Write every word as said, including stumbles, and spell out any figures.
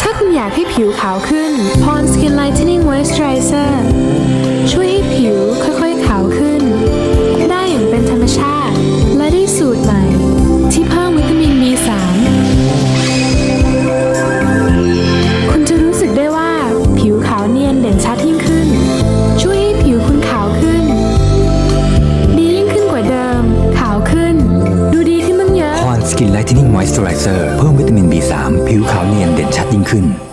ถ้าคุณอยากให้ผิวขาวขึ้น Pond's Skin Lightening Moisturizer ช่วยให้ผิวค่อยๆขาวขึ้นได้อย่างเป็นธรรมชาติและได้สูตรใหม่ที่เพิ่มวิตามิน บี สาม คุณจะรู้สึกได้ว่าผิวขาวเนียนเด่นชัดยิ่งขึ้นช่วยให้ผิวคุณขาวขึ้นดียิ่งขึ้นกว่าเดิมขาวขึ้นดูดีขึ้นตั้งเยอะ Pond's Skin Lightening Moisturizer เพิ่มวิตามิน บี สาม ผิวขาวเนียนเด่นชัดยิ่งขึ้น